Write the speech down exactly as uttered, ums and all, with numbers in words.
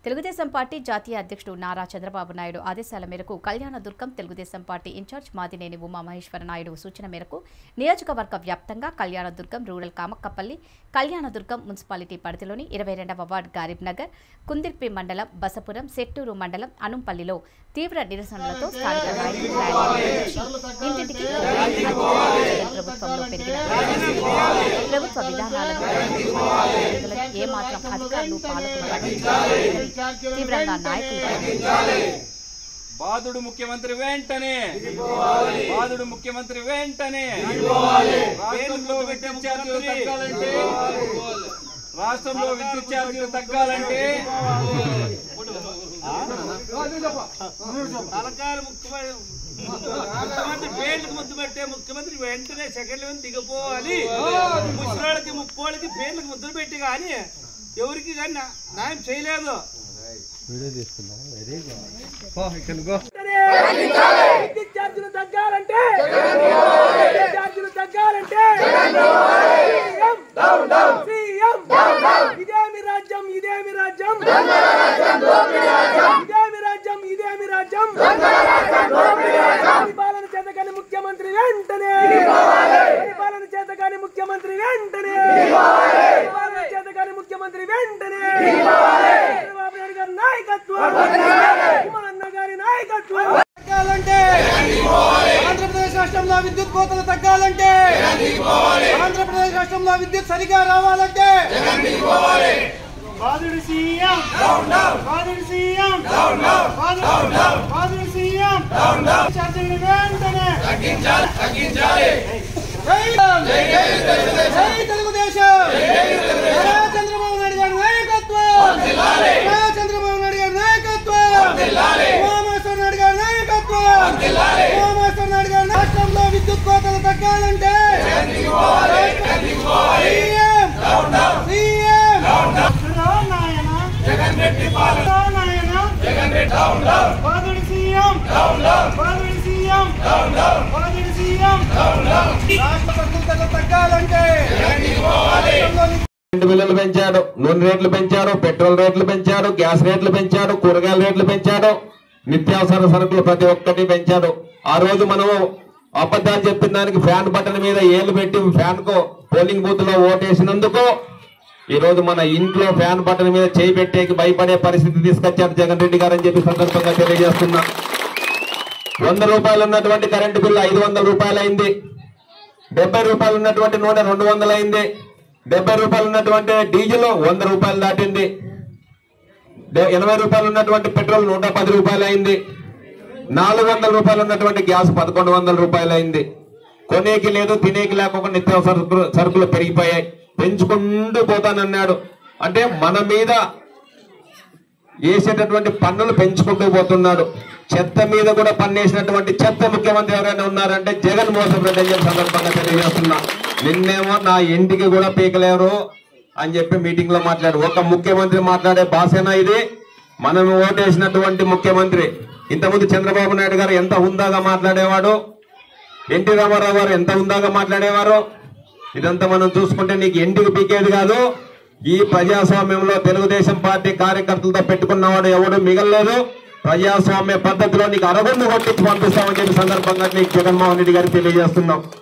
Telugu Desam party జాతీయ అధ్యక్షుడు నారా చంద్రబాబు నాయుడు ఆదేశాల మేరకు కళ్యాణదుర్గం తెలుగుదేశం పార్టీ ఇన్ఛార్జ్ మాదినేని ఉమామహేశ్వర నాయుడు సూచన మేరకు నియోజకవర్గ వ్యాప్తంగా కళ్యాణదుర్గం రూరల్ కామక్కపల్లి కళ్యాణదుర్గం మున్సిపాలిటీ పరిధిలోని ఇరవై రెండవ వార్డు గరీబ్ నగర్ కుందిర్పి మండలం బసపురం సెట్టూరు మండలం అనుంపల్లిలో తీవ్ర నిరసనలతో స్థానిక నాయకులు ఇంటింటికి ప్రభుత్వంలో పెరిగిన ప్రభుత్వ విధానాలను ఏమాత్రం అధికారులు పాల్గొనడం తీవ్రంగా నాయకులు బాదుడు ముఖ్యమంత్రి వెంటనే బాదుడు ముఖ్యమంత్రి వెంటనే రాష్ట్రంలో విద్యుత్ ఛార్జీలు తగ్గాలంటే రాష్ట్రంలో విద్యుత్ ఛార్జీలు తగ్గాలంటే ముఖ్యమంత్రి పేర్లకు ముద్దు పెట్టే ముఖ్యమంత్రి వెంటనే సెకండ్ లెవెల్ దిగపోవాలి. ముసలాళ్ళకి ముప్పోళ్ళకి పేర్లకు ముద్దులు పెట్టి కానీ ఎవరికి కానీ న్యాయం చేయలేదు. విద్యుత్ ఛార్జీలు తగ్గాలంటే ఛార్జీలు తగ్గాలంటే ఇదేమి రాజ్యం ఇదేమి రాజ్యం ఇదేమి రాజ్యం ఇదేమి రాజ్యం పరిపాలన చేతకాని ముఖ్యమంత్రి వెంటనే పరిపాలన చేతకాని ముఖ్యమంత్రి వెంటనే పరిపాలన చేతకాని ముఖ్యమంత్రి వెంటనే చంద్రబాబు నాయుడు గారి నాయకత్వం అన్న గారి నాయకత్వం తగ్గాలంటే ఆంధ్రప్రదేశ్ రాష్ట్రంలో విద్యుత్ కోతలు తగ్గాలంటే ఆంధ్రప్రదేశ్ రాష్ట్రంలో విద్యుత్ సరిగా రావాలంటే బాదుడు సీఎం బాదుడు సీఎం బాదుడు సీఎం ఛార్జీలు వెంటనే తగ్గించాలి తగ్గించాలి జై తెలుగుదేశం చంద్రబాబు నాయుడు గారి నాయకత్వం చంద్రబాబు నాయుడు గారి నాయకత్వం ఉమామహేశ్వర నాయుడు గారి నాయకత్వం ఉమామహేశ్వర నాయుడు గారి రాష్ట్రంలో విద్యుత్ కోతలు తగ్గాలంటే కరెంటు బిల్లులు పెంచాడు, నూనె రేట్లు పెంచాడు, పెట్రోల్ రేట్లు పెంచాడు, గ్యాస్ రేట్లు పెంచాడు, కూరగాయల రేట్లు పెంచాడు, నిత్యావసర సరుకులు ప్రతి ఒక్కటి పెంచాడు. ఆ రోజు మనము అబద్ధాలు చెప్పిన దానికి ఫ్యాన్ బటన్ మీద ఏళ్లు పెట్టి ఫ్యాన్ కు పోలింగ్ బూత్ లో ఓటేసినందుకు ఈ రోజు మన ఇంట్లో ఫ్యాన్ బటన్ మీద చేయి పెట్టేకి భయపడే పరిస్థితి తీసుకొచ్చారు జగన్ రెడ్డి గారు అని చెప్పి సందర్భంగా తెలియజేస్తున్నా. వంద రూపాయలు ఉన్నటువంటి కరెంటు బిల్లు ఐదు వందల రూపాయలు అయింది. డెబ్బై రూపాయలు ఉన్నటువంటి నూనె రెండు వందలు అయింది. డెబ్బై రూపాయలు ఉన్నటువంటి డీజిల్ వంద రూపాయలు దాటింది. ఎనభై రూపాయలు ఉన్నటువంటి పెట్రోల్ నూట పది రూపాయలు అయింది. నాలుగు వందల రూపాయలు ఉన్నటువంటి గ్యాస్ పదకొండు వందల రూపాయలు అయింది. కొనేకి లేదు, తినేకి లేకుండా నిత్యావసర సరుకులు సరుకులు పెరిగిపోయాయి. పెంచుకుంటూ పోతానన్నాడు. అంటే మన మీద వేసేటటువంటి పన్నులు పెంచుకుంటూ పోతున్నాడు. చెత్త మీద కూడా పన్నేసినటువంటి చెత్త ముఖ్యమంత్రి ఎవరైనా ఉన్నారంటే జగన్మోహన్ రెడ్డి అని సందర్భంగా తెలియజేస్తున్నా. నిన్నేమో నా ఇంటికి కూడా పీకలేరు అని చెప్పి మీటింగ్ లో మాట్లాడు. ఒక ముఖ్యమంత్రి మాట్లాడే భాషేనా ఇది? మనం ఓటేసినటువంటి ముఖ్యమంత్రి. ఇంతకుముందు చంద్రబాబు నాయుడు గారు ఎంత హుందాగా మాట్లాడేవాడు, ఎన్టీ రామారావు గారు ఎంత హుందాగా మాట్లాడేవారు. ఇదంతా మనం చూసుకుంటే నీకు ఇంటికి పీకేది కాదు. ఈ ప్రజాస్వామ్యంలో తెలుగుదేశం పార్టీ కార్యకర్తలతో పెట్టుకున్నవాడు ఎవడు మిగలలేదు. ప్రజాస్వామ్య పద్ధతిలో నీకు అరగొందు కొట్టించి పంపిస్తామని చెప్పి సందర్భంగా నీకు జగన్మోహన్ రెడ్డి గారికి తెలియజేస్తున్నాం.